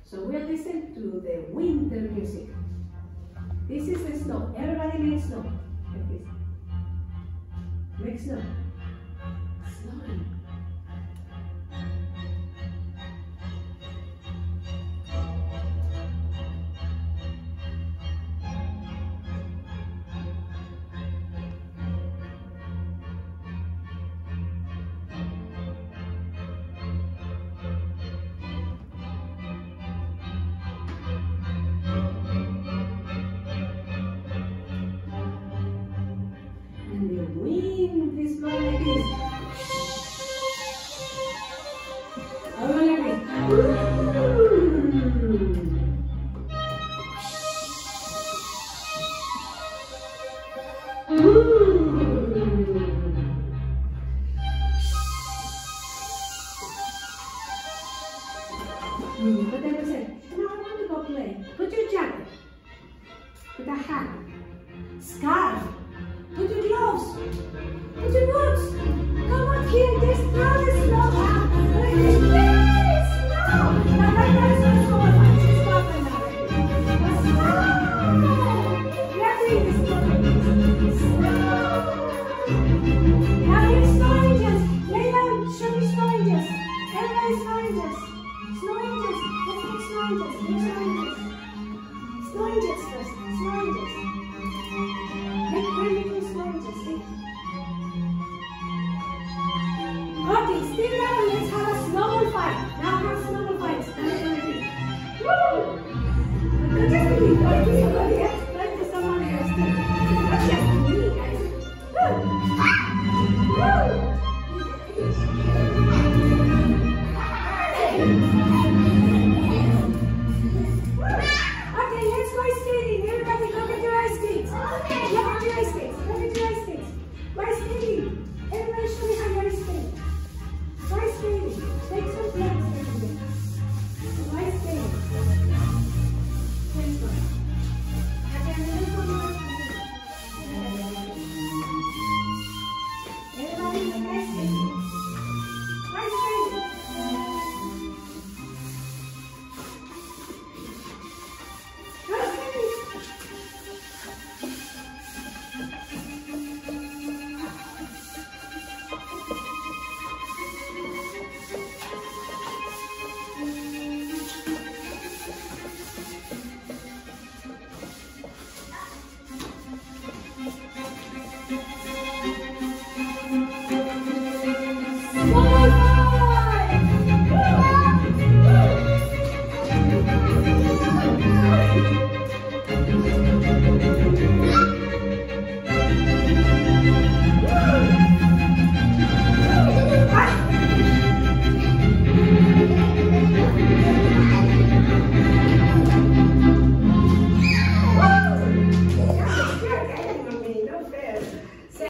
So we'll listen to the winter music. This is the snow. Everybody makes snow. Like this. Make snow. Snowing. And the wind is blowing like this. All like But then we said, no, I want to go play. Put your jacket. Put a hat. Scarf. Put your gloves. Put your boots. Come on here. There's not the snow. There's very snow. Now right now it's not so much. It's not enough. But snow. We are doing the snow. Snow. Now here's snow angels. Lay down. Show me snow angels. Everybody snow angels. Snow angels. Let's make snow angels. Make snow angels. Snow angels first. Snow angels.